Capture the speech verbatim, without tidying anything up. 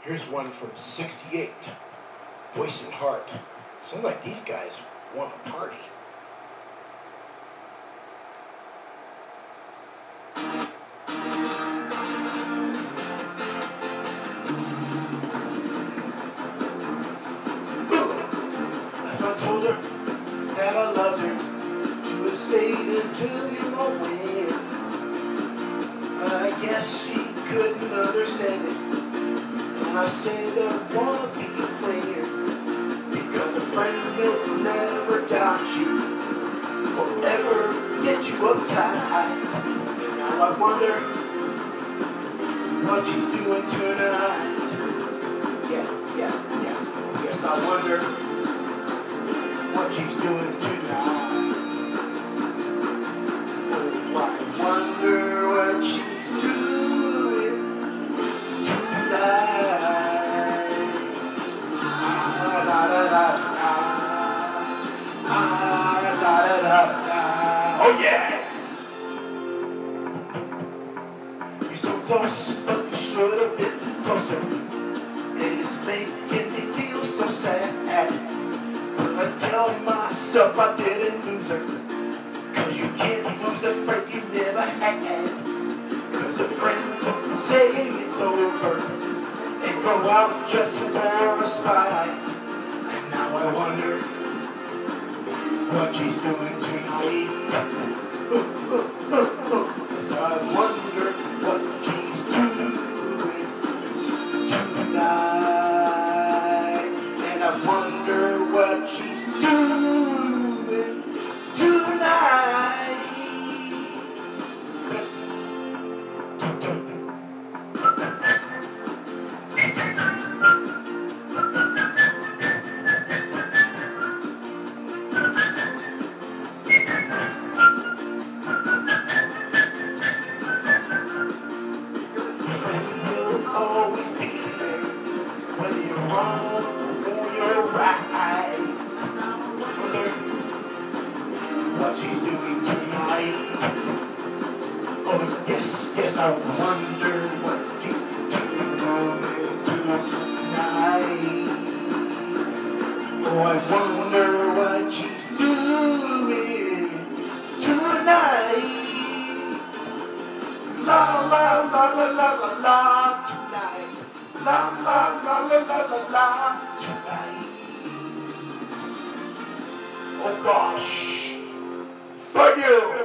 Here's one from sixty-eight. Boyce and Hart. Sounds like these guys want a party. If I told her that I loved her, she would have stayed until you know when. But I guess she couldn't understand it. And I said I wanna be a friend, because a friend will never doubt you or ever get you uptight. And now I wonder what she's doing tonight. Yeah, yeah, yeah. Yes, I wonder what she's doing tonight. Oh, I wonder what she's doing tonight. Ah, da, da, da, da. Ah, da, da, da, da. Oh, yeah! You're so close, but you should have been closer. And it's making me feel so sad. But I tell myself I didn't lose her, 'cause you can't lose a friend you never had. 'Cause a friend can say it's over and go out just for a spite. And now I wonder what she's doing tonight. Ooh, ooh, ooh, ooh. Yes, I wonder what she's doing tonight. And I wonder what she's doing tonight. Your friend will always be there, whether you're wrong or you're right. What she's doing tonight. Oh yes, yes, I wonder what she's doing tonight. Oh, I wonder what she's doing tonight. La la la la la la la tonight. La la la la la la la tonight. Oh gosh. Fuck you!